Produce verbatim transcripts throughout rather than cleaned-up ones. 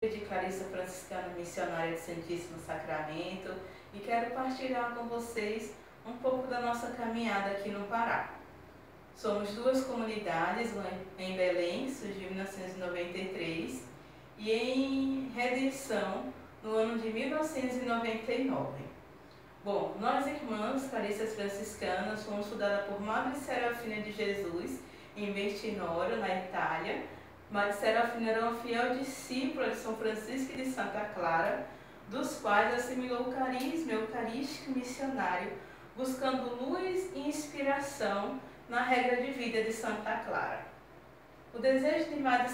De Clarissa Franciscana Missionária do Santíssimo Sacramento, e quero partilhar com vocês um pouco da nossa caminhada aqui no Pará. Somos duas comunidades, uma em Belém, surgiu em mil novecentos e noventa e três, e em Redenção, no ano de mil novecentos e noventa e nove. Bom, nós irmãs Clarissas Franciscanas fomos estudadas por Madre Serafina de Jesus, em Bertinoro, na Itália. Madre Serafina era uma fiel discípula de São Francisco e de Santa Clara, dos quais assimilou o carisma eucarístico missionário, buscando luz e inspiração na regra de vida de Santa Clara. O desejo de Madre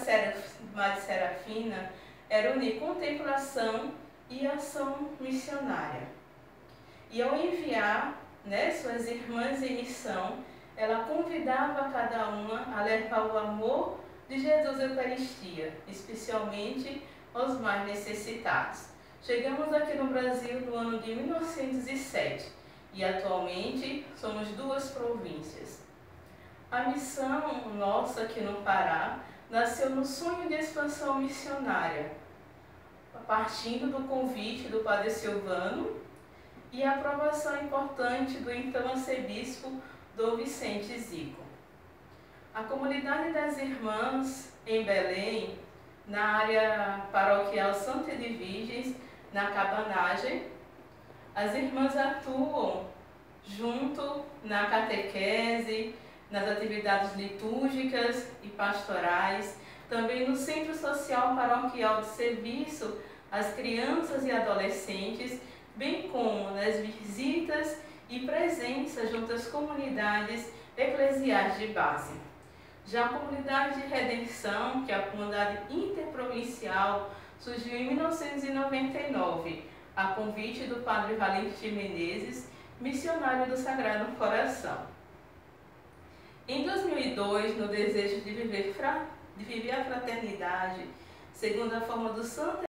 Serafina era unir contemplação e ação missionária. E ao enviar né, suas irmãs em missão, ela convidava cada uma a levar o amor de Jesus à Eucaristia, especialmente aos mais necessitados. Chegamos aqui no Brasil no ano de mil novecentos e sete e atualmente somos duas províncias. A missão nossa aqui no Pará nasceu no sonho de expansão missionária, partindo do convite do Padre Silvano e a aprovação importante do então arcebispo Dom Vicente Zico. A comunidade das Irmãs em Belém, na área paroquial Santa Edviges, na Cabanagem, as irmãs atuam junto na catequese, nas atividades litúrgicas e pastorais, também no Centro Social Paroquial de Serviço às crianças e adolescentes, bem como nas visitas e presença junto às comunidades eclesiais de base. Já a comunidade de Redenção, que é a comunidade interprovincial, surgiu em mil novecentos e noventa e nove, a convite do Padre Valente de Menezes, missionário do Sagrado Coração. Em dois mil e dois, no desejo de viver, fra... de viver a fraternidade, segundo a forma do Santo